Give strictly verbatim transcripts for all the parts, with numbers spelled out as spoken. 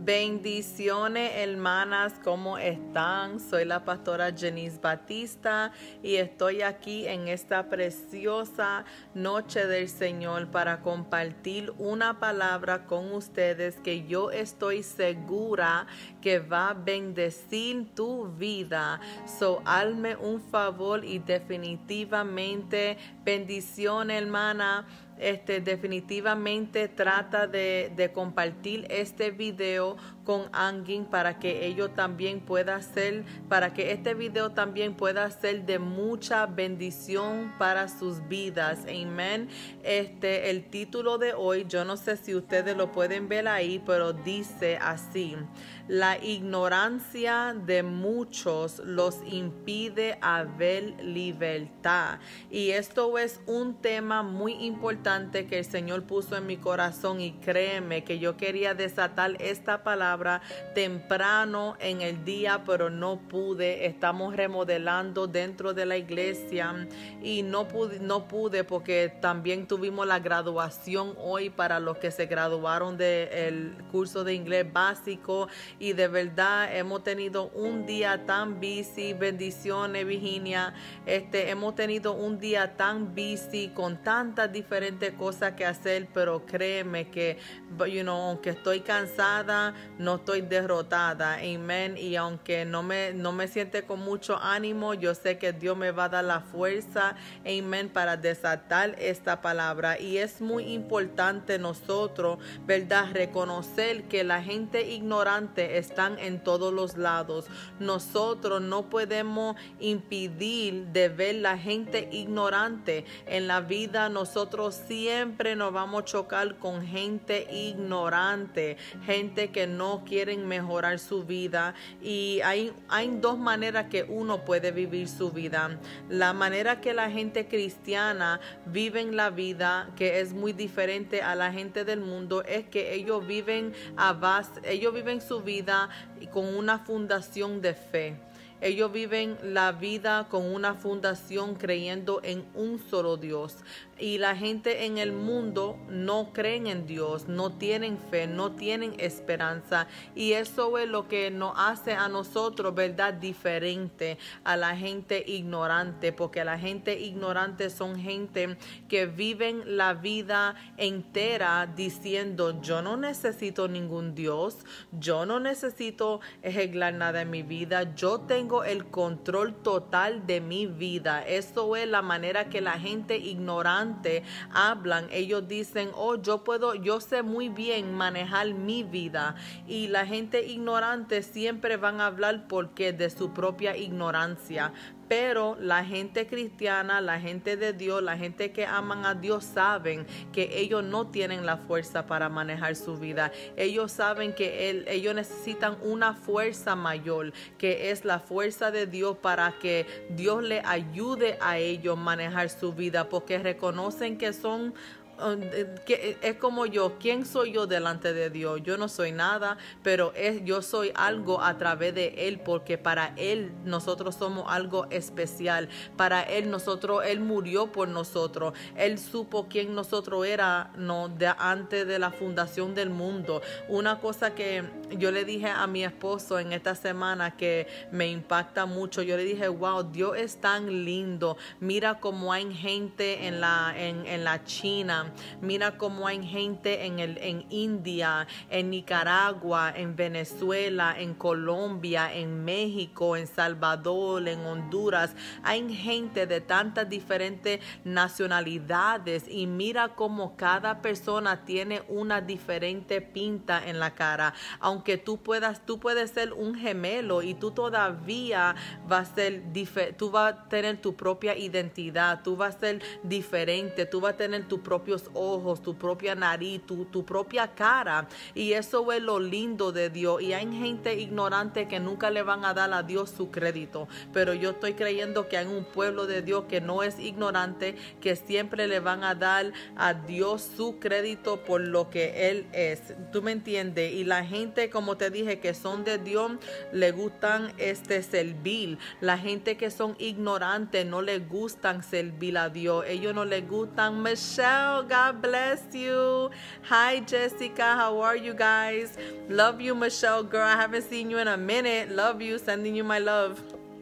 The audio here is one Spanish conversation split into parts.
Bendiciones, hermanas, ¿cómo están? Soy la pastora Jenice Batista y estoy aquí en esta preciosa noche del Señor para compartir una palabra con ustedes que yo estoy segura que va a bendecir tu vida. So, hazme un favor y definitivamente bendición, hermana. Este, definitivamente trata de, de compartir este video con alguien para que ello también pueda ser, para que este video también pueda ser de mucha bendición para sus vidas. Amén. Este, el título de hoy, yo no sé si ustedes lo pueden ver ahí, pero dice así: la ignorancia de muchos los impide haber libertad. Y esto es un tema muy importante que el Señor puso en mi corazón, y créeme que yo quería desatar esta palabra temprano en el día, pero no pude. Estamos remodelando dentro de la iglesia y no pude, no pude porque también tuvimos la graduación hoy para los que se graduaron del curso de inglés básico, y de verdad hemos tenido un día tan busy. Bendiciones, Virginia. Este, hemos tenido un día tan busy con tantas diferentes cosas que hacer, pero créeme que, you know, aunque estoy cansada, no estoy derrotada. Amén. Y aunque no me, no me siente con mucho ánimo, yo sé que Dios me va a dar la fuerza, amén, para desatar esta palabra. Y es muy importante nosotros, ¿verdad?, reconocer que la gente ignorante están en todos los lados. Nosotros no podemos impedir de ver la gente ignorante en la vida. Nosotros siempre nos vamos a chocar con gente ignorante, gente que no quieren mejorar su vida. Y hay, hay dos maneras que uno puede vivir su vida. La manera que la gente cristiana vive la vida, que es muy diferente a la gente del mundo, es que ellos viven a base, ellos viven su vida con una fundación de fe. Ellos viven la vida con una fundación creyendo en un solo Dios. Y la gente en el mundo no creen en Dios, no tienen fe, no tienen esperanza. Y eso es lo que nos hace a nosotros, ¿verdad?, diferente a la gente ignorante. Porque la gente ignorante son gente que viven la vida entera diciendo: yo no necesito ningún Dios, yo no necesito arreglar nada en mi vida, yo tengo el control total de mi vida. Eso es la manera que la gente ignorante hablan. Ellos dicen: oh, yo puedo, yo sé muy bien manejar mi vida. Y la gente ignorante siempre van a hablar porque de su propia ignorancia. Pero la gente cristiana, la gente de Dios, la gente que aman a Dios saben que ellos no tienen la fuerza para manejar su vida. Ellos saben que él, ellos necesitan una fuerza mayor, que es la fuerza de Dios, para que Dios le ayude a ellos a manejar su vida, porque reconocen que son... que es como yo. ¿Quién soy yo delante de Dios? Yo no soy nada, pero es, yo soy algo a través de Él, porque para Él nosotros somos algo especial. Para Él nosotros, Él murió por nosotros. Él supo quién nosotros era, no, de antes de la fundación del mundo. Una cosa que yo le dije a mi esposo en esta semana que me impacta mucho, yo le dije: wow, Dios es tan lindo. Mira cómo hay gente en la, en, en la China. Mira cómo hay gente en, el, en India, en Nicaragua, en Venezuela, en Colombia, en México, en Salvador, en Honduras. Hay gente de tantas diferentes nacionalidades, y mira cómo cada persona tiene una diferente pinta en la cara. Aunque tú puedas, tú puedes ser un gemelo y tú todavía vas a ser diferente. Tú vas a tener tu propia identidad, tú vas a ser diferente, tú vas a tener tu propio ojos, tu propia nariz, tu, tu propia cara. Y eso es lo lindo de Dios. Y hay gente ignorante que nunca le van a dar a Dios su crédito, pero yo estoy creyendo que hay un pueblo de Dios que no es ignorante, que siempre le van a dar a Dios su crédito por lo que Él es. ¿Tú me entiendes? Y la gente, como te dije, que son de Dios, le gustan este servir. La gente que son ignorantes no les gustan servir a Dios. Ellos no les gustan. Michelle, God bless you. Hi, Jessica. How are you guys? Love you, Michelle, girl. I haven't seen you in a minute. Love you. Sending you my love.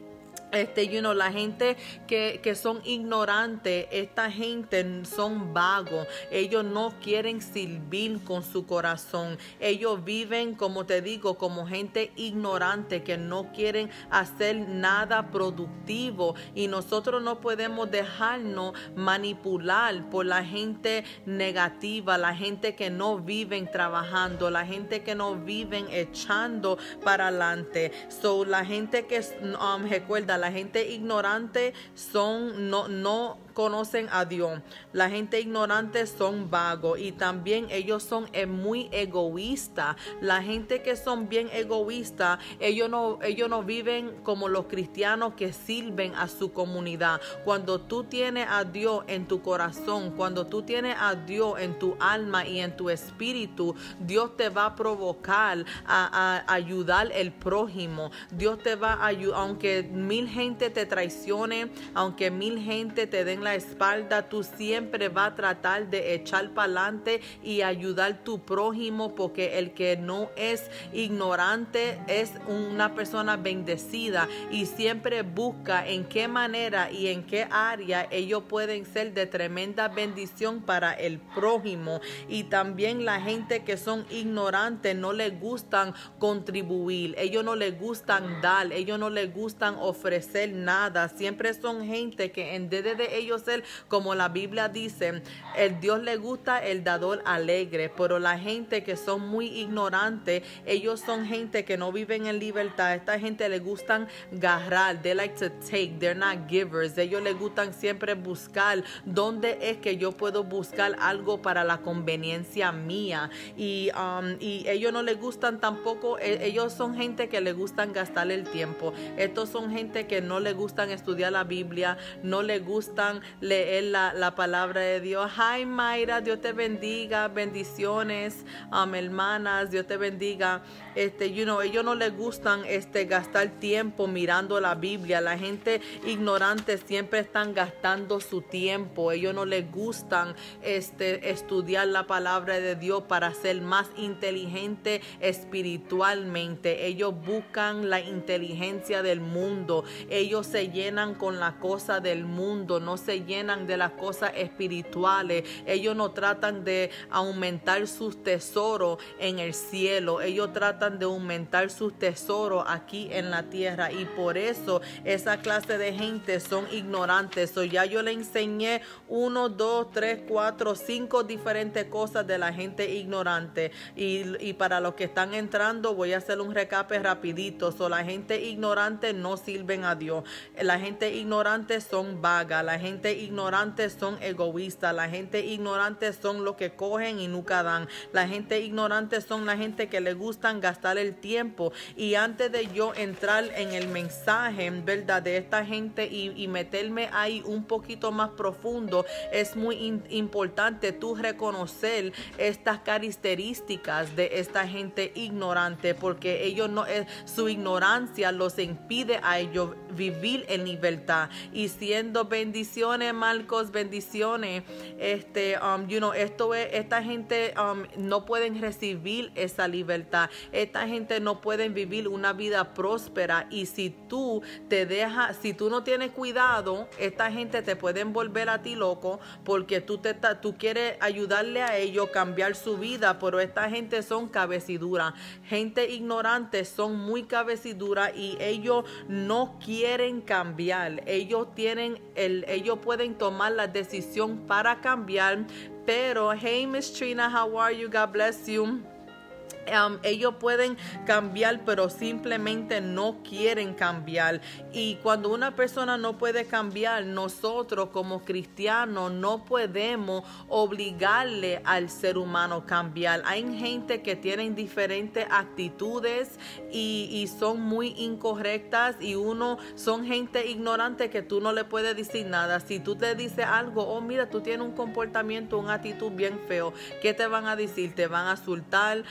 Este, you know, la gente que, que son ignorantes, esta gente son vagos. Ellos no quieren servir con su corazón. Ellos viven, como te digo, como gente ignorante que no quieren hacer nada productivo. Y nosotros no podemos dejarnos manipular por la gente negativa, la gente que no viven trabajando, la gente que no viven echando para adelante. So, la gente que, um, recuerda, la gente ignorante son, no, no conocen a Dios. La gente ignorante son vagos y también ellos son eh, muy egoístas. La gente que son bien egoístas, ellos no, ellos no viven como los cristianos que sirven a su comunidad. Cuando tú tienes a Dios en tu corazón, cuando tú tienes a Dios en tu alma y en tu espíritu, Dios te va a provocar a, a ayudar el prójimo. Dios te va a ayudar, aunque mil gente te traicione, aunque mil gente te den la espalda, tú siempre vas a tratar de echar para adelante y ayudar tu prójimo, porque el que no es ignorante es una persona bendecida y siempre busca en qué manera y en qué área ellos pueden ser de tremenda bendición para el prójimo. Y también la gente que son ignorantes no les gustan contribuir, ellos no les gustan dar, ellos no les gustan ofrecer nada. Siempre son gente que en vez de ellos ser, como la Biblia dice, el Dios le gusta el dador alegre, pero la gente que son muy ignorantes, ellos son gente que no viven en libertad. Esta gente le gustan agarrar, they like to take, they're not givers. Ellos les gustan siempre buscar dónde es que yo puedo buscar algo para la conveniencia mía, y, um, y ellos no les gustan tampoco, ellos son gente que le gustan gastar el tiempo. Estos son gente que no le gustan estudiar la Biblia, no le gustan leer la, la palabra de Dios. Hi Mayra, Dios te bendiga, bendiciones, um, hermanas, Dios te bendiga. Este, you know, ellos no les gustan este, gastar tiempo mirando la Biblia. La gente ignorante siempre están gastando su tiempo. Ellos no les gustan este, estudiar la palabra de Dios para ser más inteligente espiritualmente. Ellos buscan la inteligencia del mundo. Ellos se llenan con la cosa del mundo, no se llenan de las cosas espirituales. Ellos no tratan de aumentar sus tesoros en el cielo. Ellos tratan de aumentar sus tesoros aquí en la tierra, y por eso esa clase de gente son ignorantes. So, ya yo le enseñé uno, dos, tres, cuatro, cinco diferentes cosas de la gente ignorante, y, y para los que están entrando voy a hacer un recape rapidito. So, la gente ignorante no sirven a Dios. La gente ignorante son vagas. La gente ignorante son egoístas. La gente ignorante son los que cogen y nunca dan. La gente ignorante son la gente que le gustan gastar el tiempo. Y antes de yo entrar en el mensaje, ¿verdad?, de esta gente y, y meterme ahí un poquito más profundo, es muy in, importante tú reconocer estas características de esta gente ignorante, porque ellos no, es, su ignorancia los impide a ellos vivir en libertad. Y siendo bendiciones, Marcos, bendiciones, este, um, you know, esto es, esta gente um, no pueden recibir esa libertad. Esta gente no puede vivir una vida próspera, y si tú te dejas, si tú no tienes cuidado, esta gente te pueden volver a ti loco, porque tú, te, tú quieres ayudarle a ellos cambiar su vida, pero esta gente son cabeciduras. Gente ignorante son muy cabeciduras y ellos no quieren cambiar. Ellos tienen el, ellos pueden tomar la decisión para cambiar, pero hey Miss Trina, how are you? God bless you. Um, ellos pueden cambiar, pero simplemente no quieren cambiar. Y cuando una persona no puede cambiar, nosotros como cristianos no podemos obligarle al ser humano a cambiar. Hay gente que tienen diferentes actitudes y, y son muy incorrectas, y uno son gente ignorante que tú no le puedes decir nada. Si tú te dices algo, oh mira, tú tienes un comportamiento, una actitud bien feo, ¿qué te van a decir? Te van a insultar, a lo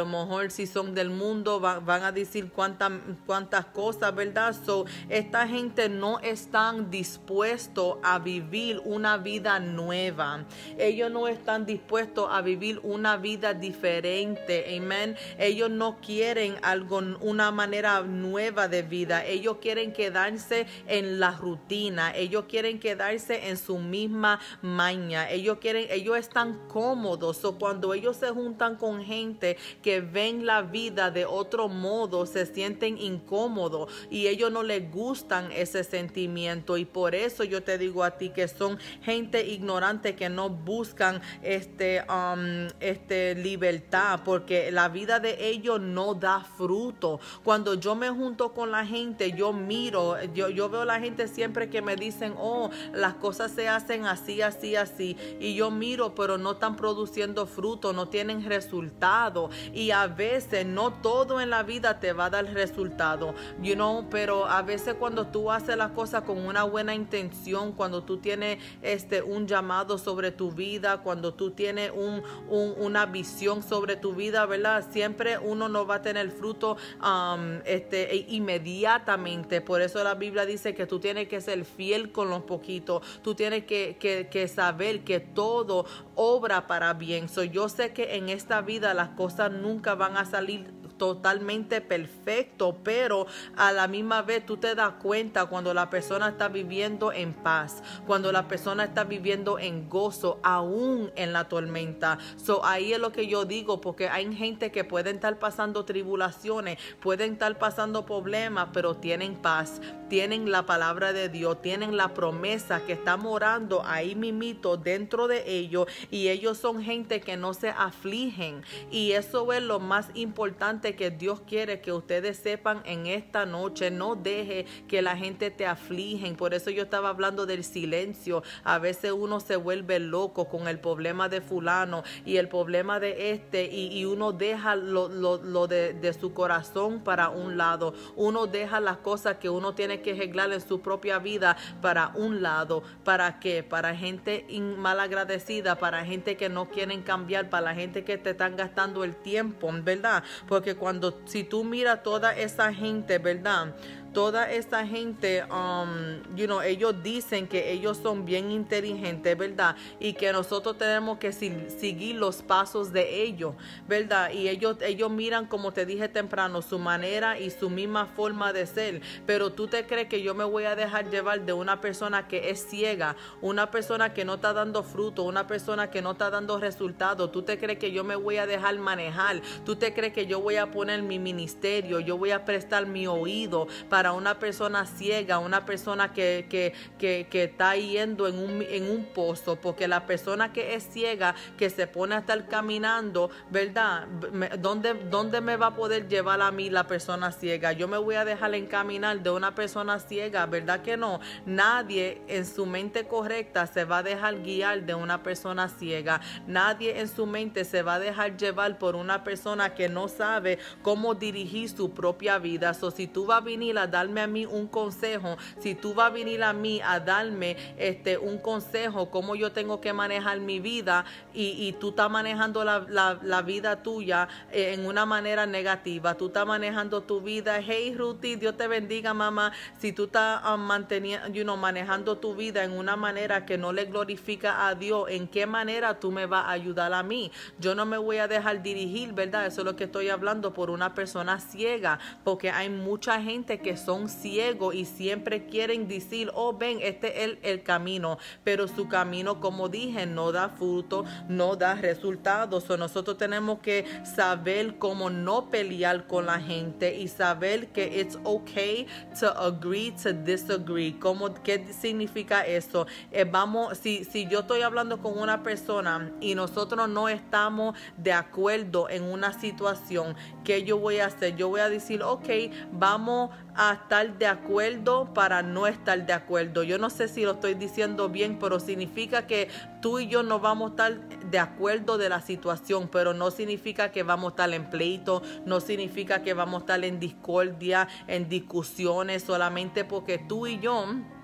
mejor si son del mundo va, van a decir cuántas cuántas cosas, ¿verdad? So, esta gente no están dispuestos a vivir una vida nueva. Ellos no están dispuestos a vivir una vida diferente. Amén. Ellos no quieren algo, una manera nueva de vida. Ellos quieren quedarse en la rutina. Ellos quieren quedarse en su misma maña. Ellos quieren, ellos están cómodos. So, cuando ellos se juntan con gente que ven la vida de otro modo, se sienten incómodos y ellos no les gustan ese sentimiento. Y por eso yo te digo a ti que son gente ignorante que no buscan este, um, este libertad, porque la vida de ellos no da fruto. Cuando yo me junto con la gente, yo miro, yo, yo veo a la gente siempre que me dicen, oh, las cosas se hacen así, así, así, y yo miro, pero no están produciendo fruto, no tienen resultado. Y a veces no todo en la vida te va a dar resultado, you know, pero a veces cuando tú haces las cosas con una buena intención, cuando tú tienes este un llamado sobre tu vida, cuando tú tienes un, un, una visión sobre tu vida, ¿verdad? Siempre uno no va a tener fruto um, este, inmediatamente. Por eso la Biblia dice que tú tienes que ser fiel con los poquitos. Tú tienes que, que, que saber que todo obra para bien. So, yo sé que en esta vida las cosas nunca van a salir totalmente perfecto, pero a la misma vez tú te das cuenta cuando la persona está viviendo en paz, cuando la persona está viviendo en gozo, aún en la tormenta. So, ahí es lo que yo digo, porque hay gente que pueden estar pasando tribulaciones, pueden estar pasando problemas, pero tienen paz, tienen la palabra de Dios, tienen la promesa que está morando ahí mimito dentro de ellos, y ellos son gente que no se afligen. Y eso es lo más importante que Dios quiere que ustedes sepan en esta noche. No deje que la gente te afligen. Por eso yo estaba hablando del silencio. A veces uno se vuelve loco con el problema de fulano y el problema de este, y, y uno deja lo, lo, lo de, de su corazón para un lado. Uno deja las cosas que uno tiene que arreglar en su propia vida para un lado. ¿Para qué? Para gente malagradecida, para gente que no quieren cambiar, para la gente que te están gastando el tiempo, ¿verdad? Porque cuando, si tú miras toda esa gente, ¿verdad? Toda esta gente, um, you know, ellos dicen que ellos son bien inteligentes, ¿verdad? Y que nosotros tenemos que si, seguir los pasos de ellos, ¿verdad? Y ellos, ellos miran, como te dije temprano, su manera y su misma forma de ser. Pero tú te crees que yo me voy a dejar llevar de una persona que es ciega, una persona que no está dando fruto, una persona que no está dando resultados. Tú te crees que yo me voy a dejar manejar. Tú te crees que yo voy a poner mi ministerio, yo voy a prestar mi oído para una persona ciega, una persona que, que, que, que está yendo en un, en un pozo. Porque la persona que es ciega, que se pone a estar caminando, ¿verdad? ¿Dónde, dónde me va a poder llevar a mí la persona ciega? Yo me voy a dejar encaminar de una persona ciega, ¿verdad que no? Nadie en su mente correcta se va a dejar guiar de una persona ciega. Nadie en su mente se va a dejar llevar por una persona que no sabe cómo dirigir su propia vida. So, si tú vas a venir a darme a mí un consejo, si tú vas a venir a mí a darme este un consejo cómo yo tengo que manejar mi vida, y, y tú estás manejando la, la, la vida tuya eh, en una manera negativa, tú estás manejando tu vida, hey Ruthie, Dios te bendiga mamá, si tú estás um, manteniendo, you know, manejando tu vida en una manera que no le glorifica a Dios, ¿en qué manera tú me vas a ayudar a mí? Yo no me voy a dejar dirigir, ¿verdad? Eso es lo que estoy hablando, por una persona ciega, porque hay mucha gente que son ciegos y siempre quieren decir, oh ven, este es el, el camino, pero su camino, como dije, no da fruto, no da resultados. O nosotros tenemos que saber cómo no pelear con la gente y saber que it's okay to agree to disagree. ¿Cómo, qué significa eso? Eh, vamos, si, si yo estoy hablando con una persona y nosotros no estamos de acuerdo en una situación, ¿qué yo voy a hacer? Yo voy a decir, ok, vamos a estar de acuerdo para no estar de acuerdo. Yo no sé si lo estoy diciendo bien, pero significa que tú y yo no vamos a estar de acuerdo de la situación, pero no significa que vamos a estar en pleito, no significa que vamos a estar en discordia, en discusiones, solamente porque tú y yo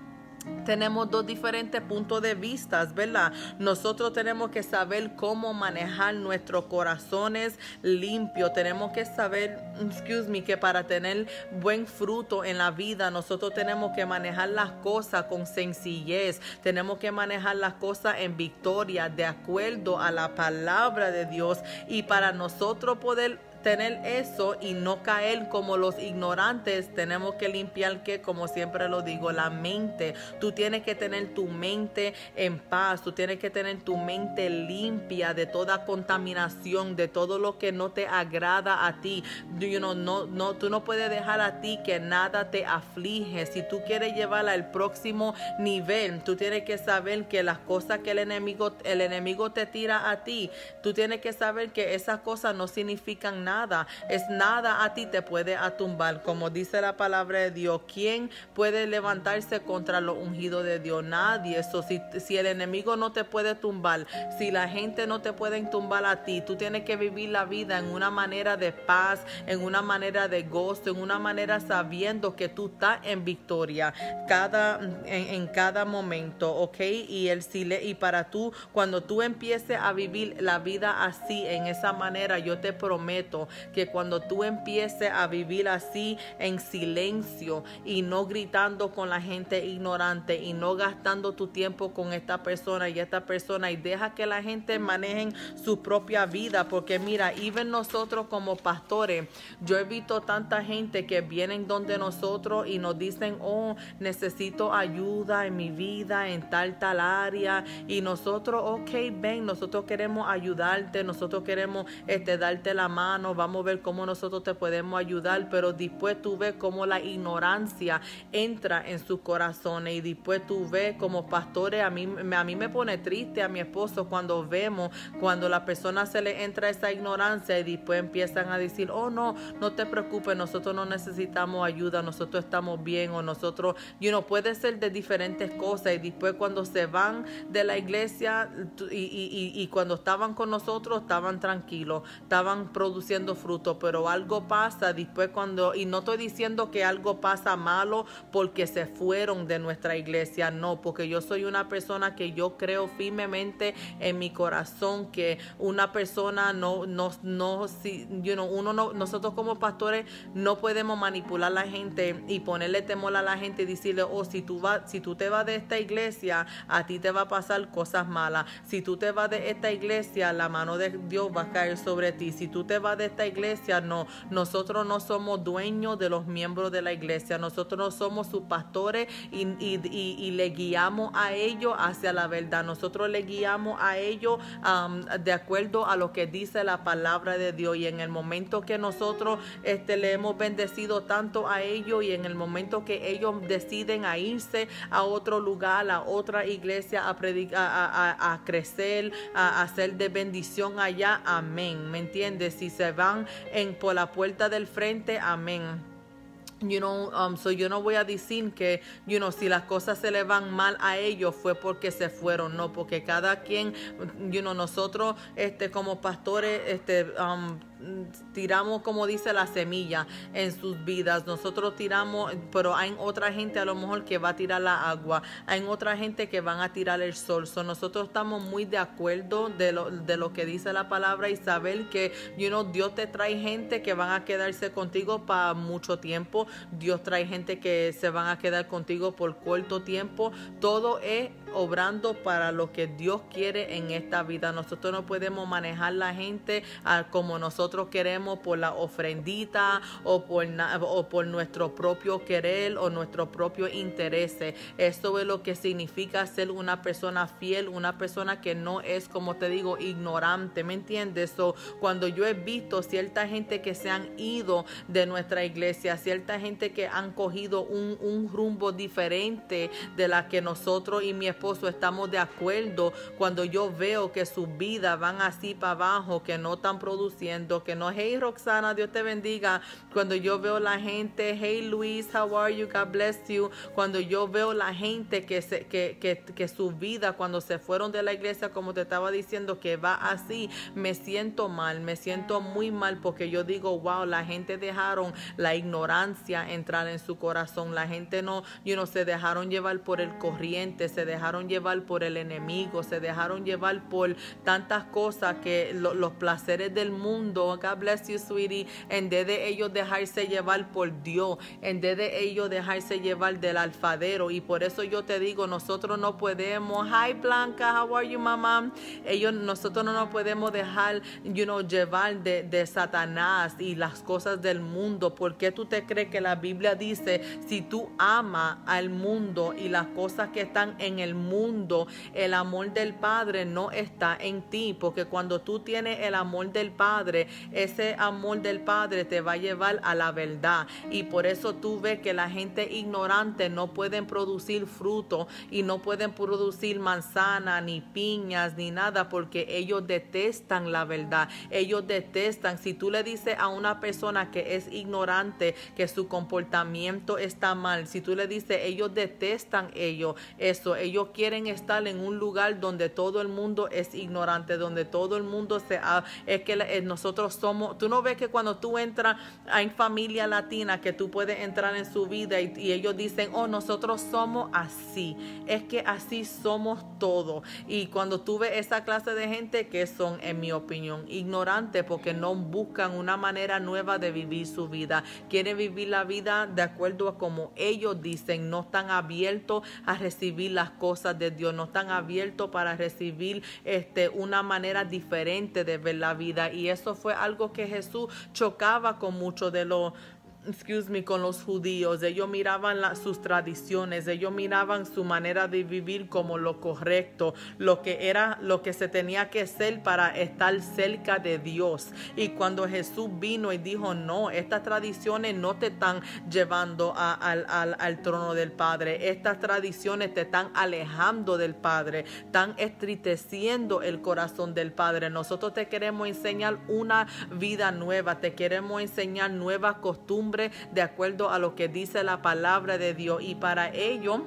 tenemos dos diferentes puntos de vista, ¿verdad? Nosotros tenemos que saber cómo manejar nuestros corazones limpios. Tenemos que saber, excuse me, que para tener buen fruto en la vida, nosotros tenemos que manejar las cosas con sencillez. Tenemos que manejar las cosas en victoria, de acuerdo a la palabra de Dios. Y para nosotros poder tener eso y no caer como los ignorantes, tenemos que limpiar, que como siempre lo digo, la mente. Tú tienes que tener tu mente en paz, tú tienes que tener tu mente limpia de toda contaminación, de todo lo que no te agrada a ti. You know, no, no, tú no puedes dejar a ti que nada te aflige. Si tú quieres llevarla al próximo nivel, tú tienes que saber que las cosas que el enemigo, el enemigo te tira a ti, tú tienes que saber que esas cosas no significan nada. Nada, es nada a ti te puede atumbar, como dice la palabra de Dios. ¿Quién puede levantarse contra los ungidos de Dios? Nadie. Eso, si, si el enemigo no te puede tumbar, si la gente no te puede tumbar a ti, tú tienes que vivir la vida en una manera de paz, en una manera de gozo, en una manera sabiendo que tú estás en victoria cada, en, en cada momento, ¿ok? Y, el, y para tú, cuando tú empieces a vivir la vida así, en esa manera, yo te prometo que cuando tú empieces a vivir así en silencio y no gritando con la gente ignorante y no gastando tu tiempo con esta persona y esta persona, y deja que la gente manejen su propia vida, porque mira, even nosotros como pastores, yo he visto tanta gente que vienen donde nosotros y nos dicen, oh, necesito ayuda en mi vida en tal tal área, y nosotros, ok, ven, nosotros queremos ayudarte, nosotros queremos este, darte la mano, vamos a ver cómo nosotros te podemos ayudar, pero después tú ves cómo la ignorancia entra en sus corazones, y después tú ves como pastores, a mí, a mí me pone triste a mi esposo cuando vemos, cuando la persona se le entra esa ignorancia y después empiezan a decir, oh no, no te preocupes, nosotros no necesitamos ayuda, nosotros estamos bien, o nosotros, you know, puede ser de diferentes cosas, y después cuando se van de la iglesia y, y, y, y cuando estaban con nosotros estaban tranquilos, estaban produciendo fruto, pero algo pasa después cuando, y no estoy diciendo que algo pasa malo porque se fueron de nuestra iglesia, no, porque yo soy una persona que yo creo firmemente en mi corazón que una persona no, no, no, si, you know, uno no, nosotros como pastores no podemos manipular a la gente y ponerle temor a la gente y decirle, oh, si tú vas, si tú te vas de esta iglesia, a ti te va a pasar cosas malas, si tú te vas de esta iglesia, la mano de Dios va a caer sobre ti, si tú te vas de esta iglesia, no, nosotros no somos dueños de los miembros de la iglesia, nosotros no somos sus pastores y, y, y, y le guiamos a ellos hacia la verdad, nosotros le guiamos a ellos um, de acuerdo a lo que dice la palabra de Dios, y en el momento que nosotros este, le hemos bendecido tanto a ellos, y en el momento que ellos deciden a irse a otro lugar, a otra iglesia, a predicar, a, a, a crecer, a, a hacer de bendición allá, amén, ¿me entiendes? Si se van en por la puerta del frente, amén. You know, um, so yo no voy a decir que, you know, si las cosas se le van mal a ellos fue porque se fueron, no, porque cada quien, you know, nosotros, este, como pastores, este, um, tiramos, como dice, la semilla en sus vidas, nosotros tiramos, pero hay otra gente a lo mejor que va a tirar la agua, hay otra gente que van a tirar el sol, so nosotros estamos muy de acuerdo de lo, de lo que dice la palabra, y saber que, you know, Dios te trae gente que van a quedarse contigo para mucho tiempo, Dios trae gente que se van a quedar contigo por corto tiempo, todo es obrando para lo que Dios quiere en esta vida. Nosotros no podemos manejar la gente uh, como nosotros queremos, por la ofrendita o por, o por nuestro propio querer o nuestro propio interés. Eso es lo que significa ser una persona fiel, una persona que no es, como te digo, ignorante, ¿me entiendes? So, cuando yo he visto cierta gente que se han ido de nuestra iglesia, cierta gente que han cogido un, un rumbo diferente de la que nosotros y mi esposo estamos de acuerdo, cuando yo veo que sus vidas van así para abajo, que no están produciendo, que no. Hey Roxana, Dios te bendiga. Cuando yo veo la gente, hey Luis, how are you, God bless you. Cuando yo veo la gente que, se, que, que, que su vida cuando se fueron de la iglesia, como te estaba diciendo, que va así, me siento mal, me siento muy mal, porque yo digo, wow, la gente dejaron la ignorancia entrar en su corazón. La gente no, you know, se dejaron llevar por el corriente, se dejaron llevar por el enemigo, se dejaron llevar por tantas cosas que lo, los placeres del mundo. God bless you, sweetie. En vez de ellos dejarse llevar por Dios, en vez de ellos dejarse llevar del alfadero. Y por eso yo te digo, nosotros no podemos, hi Blanca, how are you, mamá? Ellos, nosotros no nos podemos dejar, you know, llevar de, de Satanás y las cosas del mundo. ¿Por qué tú te crees que la Biblia dice, si tú amas al mundo y las cosas que están en el mundo, el amor del Padre no está en ti? Porque cuando tú tienes el amor del Padre, ese amor del Padre te va a llevar a la verdad. Y por eso tú ves que la gente ignorante no pueden producir fruto y no pueden producir manzana, ni piñas, ni nada, porque ellos detestan la verdad. Ellos detestan. Si tú le dices a una persona que es ignorante que su comportamiento está mal, si tú le dices, ellos detestan ellos, eso, ellos quieren estar en un lugar donde todo el mundo es ignorante, donde todo el mundo se ha, es que eh, nosotros somos, tú no ves que cuando tú entras en familia latina, que tú puedes entrar en su vida y, y ellos dicen, oh, nosotros somos así, es que así somos todos. Y cuando tú ves esa clase de gente, que son, en mi opinión, ignorantes, porque no buscan una manera nueva de vivir su vida, quieren vivir la vida de acuerdo a como ellos dicen, no están abiertos a recibir las cosas de Dios, no están abiertos para recibir este, una manera diferente de ver la vida. Y eso fue algo que Jesús chocaba con muchos de los excuse me, con los judíos. Ellos miraban la, sus tradiciones, ellos miraban su manera de vivir como lo correcto, lo que era, lo que se tenía que hacer para estar cerca de Dios. Y cuando Jesús vino y dijo, no, estas tradiciones no te están llevando a, al, al, al trono del Padre, estas tradiciones te están alejando del Padre, están entristeciendo el corazón del Padre. Nosotros te queremos enseñar una vida nueva, te queremos enseñar nuevas costumbres de acuerdo a lo que dice la palabra de Dios. Y para ello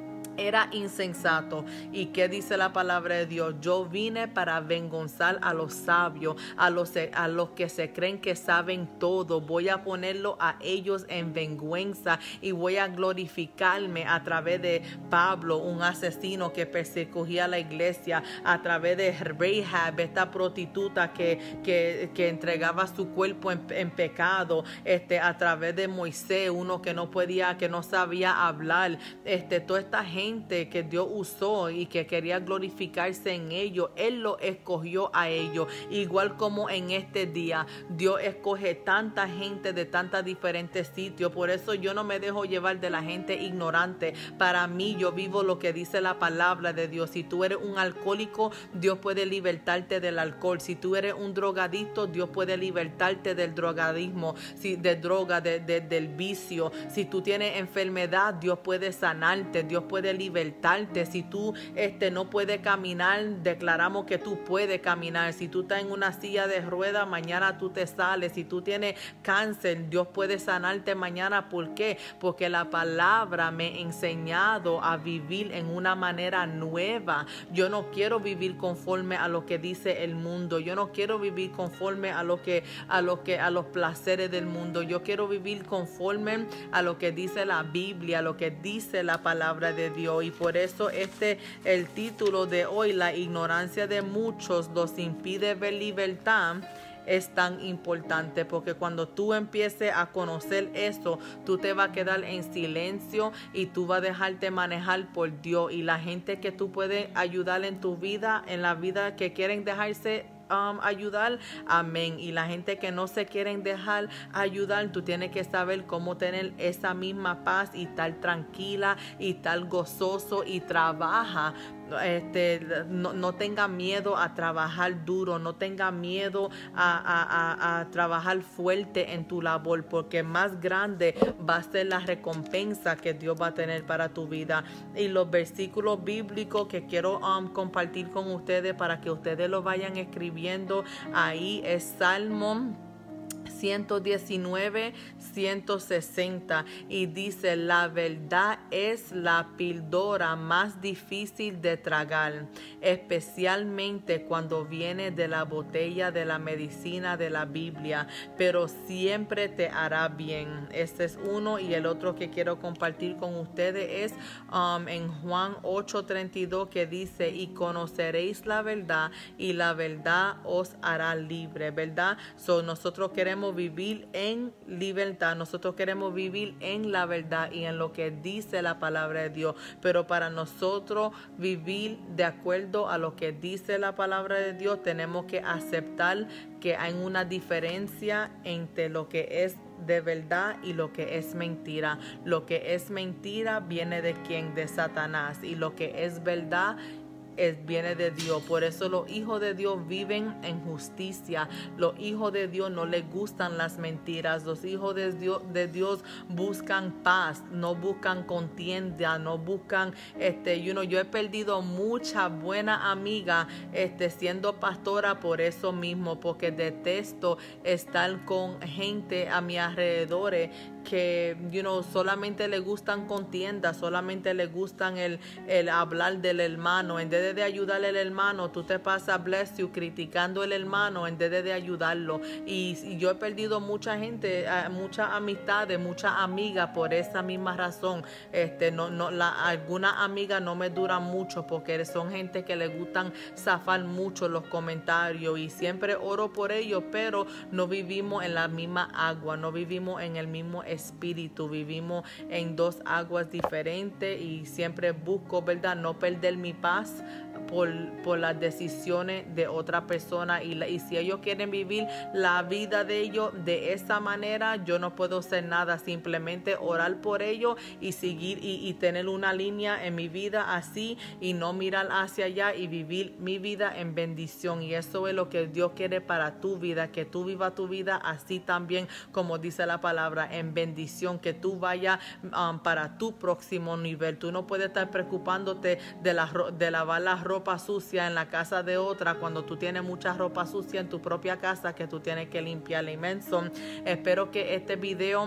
era insensato. ¿Y qué dice la palabra de Dios? Yo vine para avergonzar a los sabios, a los, a los que se creen que saben todo. Voy a ponerlo a ellos en vergüenza y voy a glorificarme a través de Pablo, un asesino que perseguía a la iglesia, a través de Rahab, esta prostituta que, que, que entregaba su cuerpo en, en pecado, este, a través de Moisés, uno que no podía, que no sabía hablar, este, toda esta gente que Dios usó y que quería glorificarse en ellos, Él lo escogió a ellos. Igual como en este día, Dios escoge tanta gente de tantos diferentes sitios. Por eso yo no me dejo llevar de la gente ignorante. Para mí, yo vivo lo que dice la palabra de Dios. Si tú eres un alcohólico, Dios puede libertarte del alcohol. Si tú eres un drogadicto, Dios puede libertarte del drogadismo, si, de droga, de, de, del vicio. Si tú tienes enfermedad, Dios puede sanarte, Dios puede libertarte. Si tú este, no puedes caminar, declaramos que tú puedes caminar. Si tú estás en una silla de ruedas, mañana tú te sales. Si tú tienes cáncer, Dios puede sanarte mañana. ¿Por qué? Porque la palabra me ha enseñado a vivir en una manera nueva. Yo no quiero vivir conforme a lo que dice el mundo. Yo no quiero vivir conforme a lo que, a lo que, a los placeres del mundo. Yo quiero vivir conforme a lo que dice la Biblia, a lo que dice la palabra de Dios. Y por eso este el título de hoy, la ignorancia de muchos los impide ver libertad, es tan importante, porque cuando tú empieces a conocer eso, tú te vas a quedar en silencio y tú vas a dejarte manejar por Dios. Y la gente que tú puedes ayudar en tu vida, en la vida, que quieren dejarse Um, ayudar, amén. Y la gente que no se quieren dejar ayudar, tú tienes que saber cómo tener esa misma paz y estar tranquila y estar gozoso, y trabaja este, no, no tenga miedo a trabajar duro, no tenga miedo a, a, a, a trabajar fuerte en tu labor, porque más grande va a ser la recompensa que Dios va a tener para tu vida. Y los versículos bíblicos que quiero um, compartir con ustedes para que ustedes lo vayan escribiendo ahí es Salmo ciento diecinueve, ciento sesenta, y dice: la verdad es la píldora más difícil de tragar, especialmente cuando viene de la botella de la medicina de la Biblia, pero siempre te hará bien. Este es uno, y el otro que quiero compartir con ustedes es um, en Juan ocho treinta y dos, que dice: y conoceréis la verdad, y la verdad os hará libre, ¿verdad? So, nosotros queremos vivir en libertad, nosotros queremos vivir en la verdad y en lo que dice la palabra de Dios, pero para nosotros vivir de acuerdo a lo que dice la palabra de Dios, tenemos que aceptar que hay una diferencia entre lo que es de verdad y lo que es mentira. Lo que es mentira viene de quién? De Satanás, y lo que es verdad Es, viene de Dios. Por eso los hijos de Dios viven en justicia. Los hijos de Dios no les gustan las mentiras. Los hijos de Dios, de Dios buscan paz, no buscan contienda, no buscan, este, you know, yo he perdido mucha buena amiga, este, siendo pastora por eso mismo, porque detesto estar con gente a mi alrededor que, you know, solamente le gustan contiendas, solamente le gustan el, el hablar del hermano. En vez de ayudarle al hermano, tú te pasas, bless you, criticando al hermano en vez de ayudarlo. Y, y yo he perdido mucha gente, uh, muchas amistades, muchas amigas por esa misma razón. Este, no, no, la, algunas amigas no me duran mucho porque son gente que le gustan zafar mucho los comentarios, y siempre oro por ellos, pero no vivimos en la misma agua, no vivimos en el mismo espíritu, vivimos en dos aguas diferentes, y siempre busco, ¿verdad?, no perder mi paz por, por las decisiones de otra persona, y, la, y si ellos quieren vivir la vida de ellos de esa manera, yo no puedo hacer nada, simplemente orar por ellos y seguir y, y tener una línea en mi vida así, y no mirar hacia allá y vivir mi vida en bendición. Y eso es lo que Dios quiere para tu vida, que tú vivas tu vida así también, como dice la palabra, en bendición, que tú vayas um, para tu próximo nivel. Tú no puedes estar preocupándote de, la, de lavar la ropa sucia en la casa de otra cuando tú tienes mucha ropa sucia en tu propia casa que tú tienes que limpiar. Inmenso. Espero que este video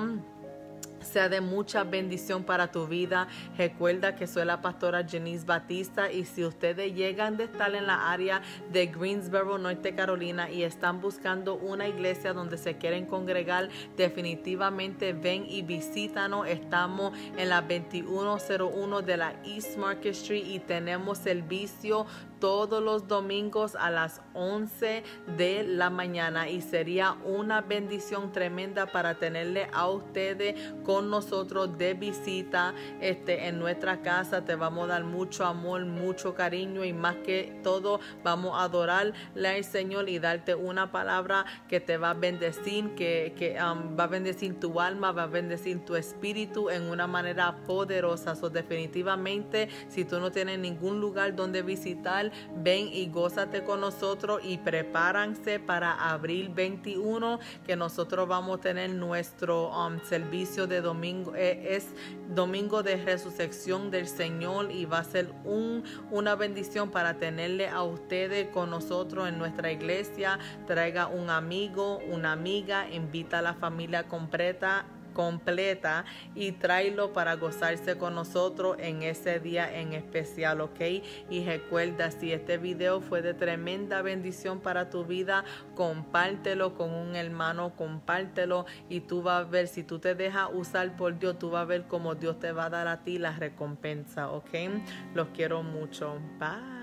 sea de mucha bendición para tu vida. Recuerda que soy la pastora Jenice Batista, y si ustedes llegan de estar en la área de Greensboro, Norte Carolina, y están buscando una iglesia donde se quieren congregar, definitivamente ven y visítanos. Estamos en la veintiuno cero uno de la East Market Street y tenemos servicio todos los domingos a las once de la mañana, y sería una bendición tremenda para tenerle a ustedes con nosotros de visita este, en nuestra casa. Te vamos a dar mucho amor, mucho cariño, y más que todo vamos a adorarle al Señor y darte una palabra que te va a bendecir, que, que um, va a bendecir tu alma, va a bendecir tu espíritu en una manera poderosa. So, definitivamente, si tú no tienes ningún lugar donde visitar, ven y gózate con nosotros, y prepárense para abril veintiuno, que nosotros vamos a tener nuestro um, servicio de domingo. Eh, es domingo de resurrección del Señor, y va a ser un, una bendición para tenerle a ustedes con nosotros en nuestra iglesia. Traiga un amigo, una amiga, invita a la familia completa completa y tráelo para gozarse con nosotros en ese día en especial, ¿ok? Y recuerda, si este video fue de tremenda bendición para tu vida, compártelo con un hermano, compártelo, y tú vas a ver, si tú te dejas usar por Dios, tú vas a ver cómo Dios te va a dar a ti la recompensa, ¿ok? Los quiero mucho. Bye.